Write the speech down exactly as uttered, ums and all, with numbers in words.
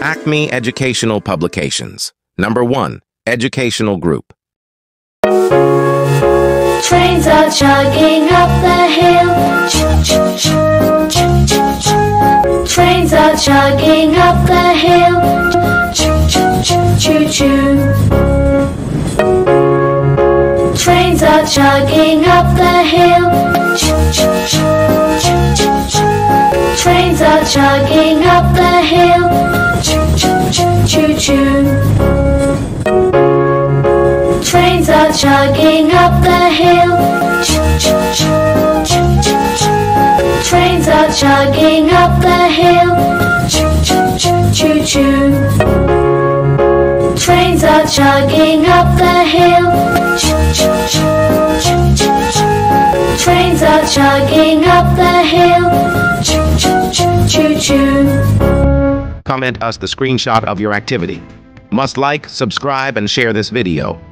Acme Educational Publications. Number one, Educational Group. Trains are chugging up the hill. Trains are chugging up the hill. Choo-choo. Trains are chugging up the hill. Trains are chugging up the hill. Choo-choo. Trains are chugging up the hill. Trains are chugging up the hill. Choo-choo. Trains are chugging up the hill. Trains are chugging up the hill. Choo-choo. Comment us the screenshot of your activity. Must like, subscribe, and share this video.